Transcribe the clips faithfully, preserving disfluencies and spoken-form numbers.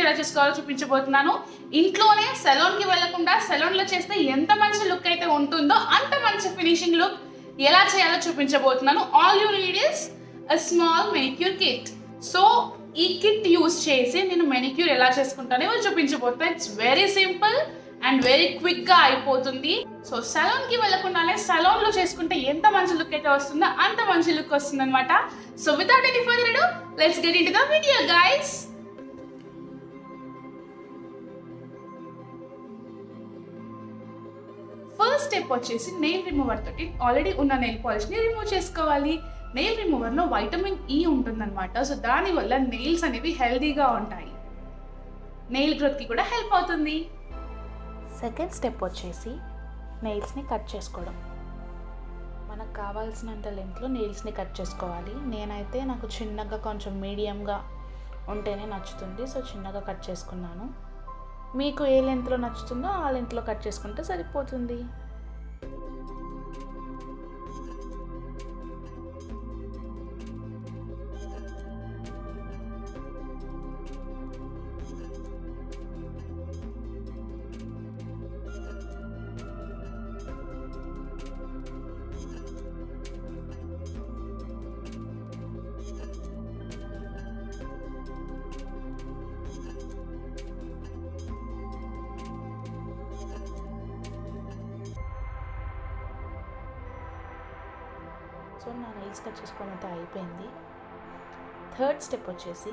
ఎలా చేసుకోవాలో చూపించబోతున్నాను. ఇంట్లోనే సెలూన్ కి వెళ్లకుండా సెలూన్ లో చేస్తే ఎంత మంచి లుక్ అయితే ఉంటుందో అంత మంచి ఫినిషింగ్ లుక్ ఎలా చేయాలో చూపించబోతున్నాను. All you need is a small manicure kit. So ఈ కిట్ యూస్ చేసి నేను మెనిక్యూర్ ఎలా చేసుకుంటానో చూపించబోతున్నాను. It's very simple and very quick గా అయిపోతుంది. సో సెలూన్ కి వెళ్ళకుండానే సెలూన్ లో చేసుకుంటే ఎంత మంచి లుక్ అయితే వస్తుందో అంత మంచి లుక్ వస్తుంది అనమాట. So without any further ado let's get into the video guys. First step వచ్చేసి నెయిల్ రిమూవర్ తోటి ఆల్రెడీ ఉన్న నెయిల్ పాలిష్ ని రిమూవ్ చేసుకోవాలి. నెయిల్ రిమూవర్ లో వైటమిన్ ఈ ఉంటుందన్నమాట. సో దానివల్ల నెయిల్స్ అనేవి హెల్దీగా ఉంటాయి, నెయిల్ గ్రోత్ కి కూడా హెల్ప్ అవుతుంది. సెకండ్ స్టెప్ వచ్చేసి నెయిల్స్ని కట్ చేసుకోవడం. మనకు కావాల్సినంత లెంత్లో నెయిల్స్ని కట్ చేసుకోవాలి. నేనైతే నాకు చిన్నగా కొంచెం మీడియంగా ఉంటేనే నచ్చుతుంది, సో చిన్నగా కట్ చేసుకున్నాను. మీకు ఏ లెంత్లో నచ్చుతుందో ఆ లెంత్లో కట్ చేసుకుంటే సరిపోతుంది. సో నా నెయిల్స్ కట్ చేసుకోవడం అయితే అయిపోయింది. థర్డ్ స్టెప్ వచ్చేసి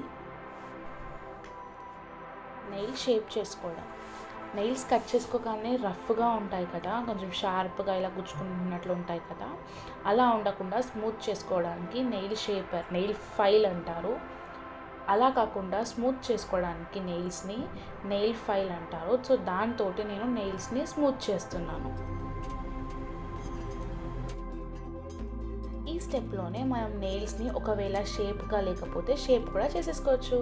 నెయిల్ షేప్ చేసుకోవడం. నెయిల్స్ కట్ చేసుకోగానే రఫ్గా ఉంటాయి కదా, కొంచెం షార్ప్గా ఇలా గుచ్చుకుంటున్నట్లు ఉంటాయి కదా, అలా ఉండకుండా స్మూత్ చేసుకోవడానికి నెయిల్ షేపర్, నెయిల్ ఫైల్ అంటారు. అలా కాకుండా స్మూత్ చేసుకోవడానికి నెయిల్స్ని నెయిల్ ఫైల్ అంటారు. సో దాంతో నేను నెయిల్స్ని స్మూత్ చేస్తున్నాను. ఈ స్టెప్లోనే మనం నెయిల్స్ని ఒకవేళ షేప్గా లేకపోతే షేప్ కూడా చేసేసుకోవచ్చు.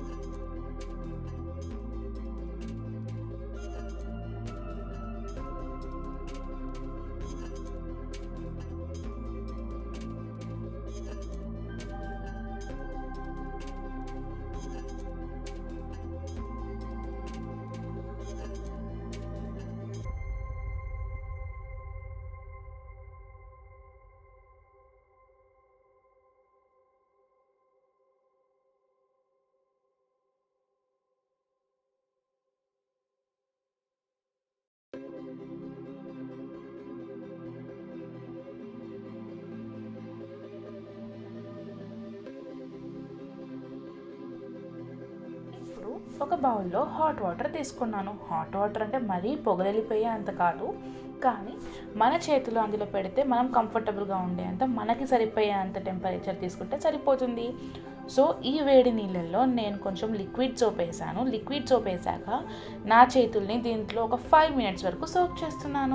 ఒక బౌల్లో హాట్ వాటర్ తీసుకున్నాను. హాట్ వాటర్ అంటే మరీ పొగలిపోయే అంత కాదు, కానీ మన చేతులు అందులో పెడితే మనం కంఫర్టబుల్గా ఉండే అంత, మనకి సరిపోయే అంత టెంపరేచర్ తీసుకుంటే సరిపోతుంది. సో ఈ వేడి నీళ్ళల్లో నేను కొంచెం లిక్విడ్ సోప్ వేసాను. లిక్విడ్ సోప్ వేసాక నా చేతుల్ని దీంట్లో ఒక ఫైవ్ మినిట్స్ వరకు సోక్ చేస్తున్నాను.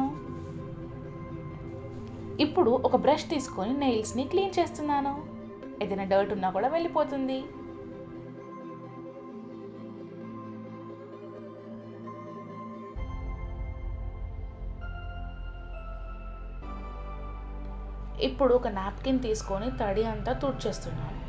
ఇప్పుడు ఒక బ్రష్ తీసుకొని నెయిల్స్ని క్లీన్ చేస్తున్నాను. ఏదైనా డర్ట్ ఉన్నా కూడా వెళ్ళిపోతుంది. ఇప్పుడు ఒక నాప్కిన్ తీసుకొని తడి అంతా తుడిచేస్తున్నాను.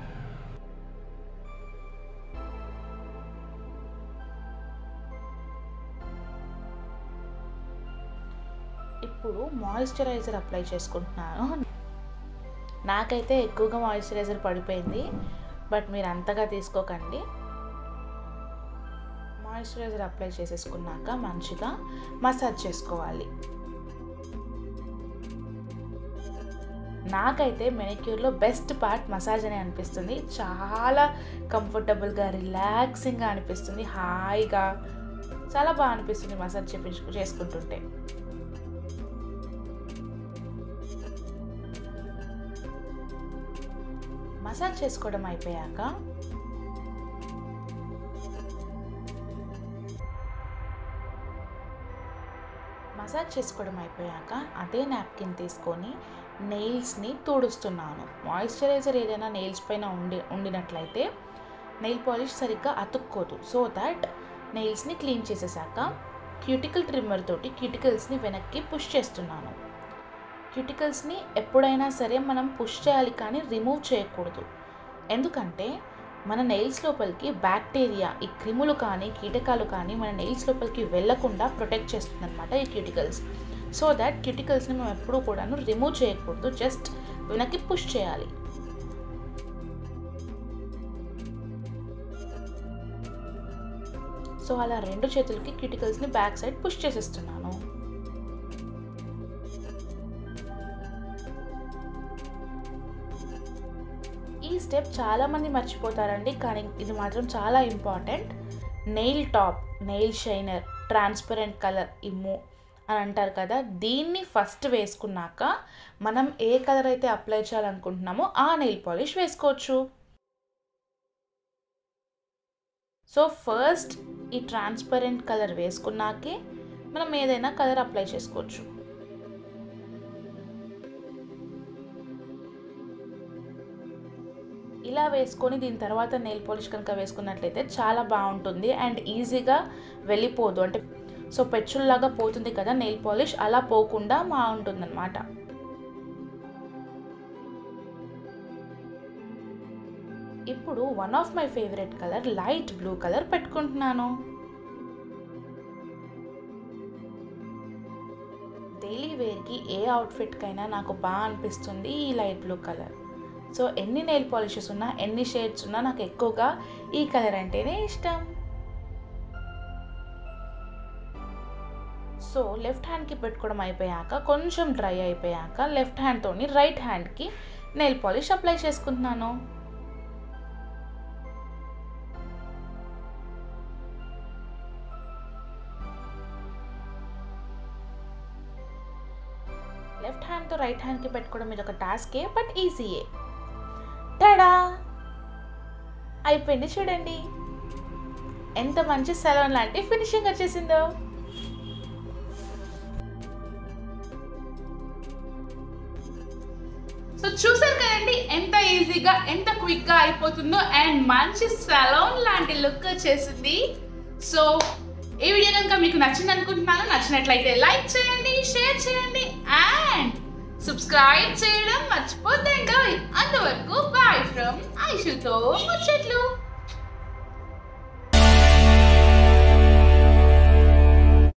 ఇప్పుడు మాయిశ్చరైజర్ అప్లై చేసుకుంటున్నాను. నాకైతే ఎక్కువగా మాయిశ్చరైజర్ పడిపోయింది, బట్ మీరు అంతగా తీసుకోకండి. మాయిశ్చరైజర్ అప్లై చేసేసుకున్నాక మంచిగా మసాజ్ చేసుకోవాలి. నాకైతే మెనిక్యూర్లో బెస్ట్ పార్ట్ మసాజ్ అనే అనిపిస్తుంది. చాలా కంఫర్టబుల్గా, రిలాక్సింగ్గా అనిపిస్తుంది, హాయిగా చాలా బాగా అనిపిస్తుంది మసాజ్ చేపించు చేసుకుంటుంటే. మసాజ్ చేసుకోవడం అయిపోయాక మసాజ్ చేసుకోవడం అయిపోయాక అదే నాప్కిన్ తీసుకొని నెయిల్స్ని తుడుస్తున్నాను. మాయిశ్చరైజర్ ఏదైనా నెయిల్స్ పైన ఉండి ఉండినట్లయితే నెయిల్ పాలిష్ సరిగ్గా అతుక్కోదు. సో దట్ నెయిల్స్ని క్లీన్ చేసేసాక క్యూటికల్ ట్రిమ్మర్ తోటి క్యూటికల్స్ని వెనక్కి పుష్ చేస్తున్నాను. క్యూటికల్స్ని ఎప్పుడైనా సరే మనం పుష్ చేయాలి కానీ రిమూవ్ చేయకూడదు. ఎందుకంటే మన నెయిల్స్ లోపలికి బ్యాక్టీరియా, ఈ క్రిములు కానీ కీటకాలు కానీ మన నెయిల్స్ లోపలికి వెళ్లకుండా ప్రొటెక్ట్ చేస్తుంది అనమాట ఈ క్యూటికల్స్. సో దట్ క్యూటికల్స్ని మనం ఎప్పుడూ కూడాను రిమూవ్ చేయకూడదు, జస్ట్ వెనక్కి పుష్ చేయాలి. సో అలా రెండు చేతులకి క్యూటికల్స్ని బ్యాక్ సైడ్ పుష్ చేసేస్తున్నాను. ఈ స్టెప్ చాలామంది మర్చిపోతారండి, కానీ ఇది మాత్రం చాలా important. Nail top, nail shiner, transparent colour ఇమ్ము అని అంటారు కదా, దీన్ని ఫస్ట్ వేసుకున్నాక మనం ఏ కలర్ అయితే అప్లై చేయాలనుకుంటున్నామో ఆ నెయిల్ పాలిష్ వేసుకోవచ్చు. సో ఫస్ట్ ఈ ట్రాన్స్పరెంట్ కలర్ వేసుకున్నాకే మనం ఏదైనా కలర్ అప్లై చేసుకోవచ్చు. ఇలా వేసుకొని దీని తర్వాత నెయిల్ పాలిష్ కనుక వేసుకున్నట్లయితే చాలా బాగుంటుంది అండ్ ఈజీగా వెళ్ళిపోదు. అంటే సో పెచ్చుల్లాగా పోతుంది కదా నెయిల్ పాలిష్, అలా పోకుండా బాగుంటుంది అన్నమాట. ఇప్పుడు one of my favourite colour light blue colour పెట్టుకుంటున్నాను. డైలీ వేర్కి ఏ అవుట్ఫిట్కైనా నాకు బాగా అనిపిస్తుంది ఈ లైట్ బ్లూ కలర్. సో ఎన్ని నెయిల్ పాలిషెస్ ఉన్నా, ఎన్ని షేడ్స్ ఉన్నా నాకు ఎక్కువగా ఈ కలర్ అంటేనే ఇష్టం. సో లెఫ్ట్ హ్యాండ్కి పెట్టుకోవడం అయిపోయాక, కొంచెం డ్రై అయిపోయాక లెఫ్ట్ హ్యాండ్తోని రైట్ హ్యాండ్కి నెయిల్ పాలిష్ అప్లై చేసుకుంటున్నాను. లెఫ్ట్ హ్యాండ్తో రైట్ హ్యాండ్కి పెట్టుకోవడం ఇది ఒక టాస్కే, బట్ ఈజీయే. టడా అయిపోయింది చూడండి, ఎంత మంచి సెలూన్ లాంటి ఫినిషింగ్ వచ్చేసిందో. సో చూసారు కదండి ఎంత ఈజీగా ఎంత క్విక్ గా అయిపోతుందో అండ్ మంచి సెలూన్ లాంటి లుక్ వచ్చేసింది. సో ఈ వీడియో కనుక మీకు నచ్చింది అనుకుంటున్నాను. నచ్చినట్లయితే లైక్ చేయండి, షేర్ చేయండి అండ్ సబ్స్క్రైబ్ చేయడం మర్చిపోద్దండి. అంతవరకు బాయ్ ఫ్రమ్ ఐషుతో ముచ్చట్లు.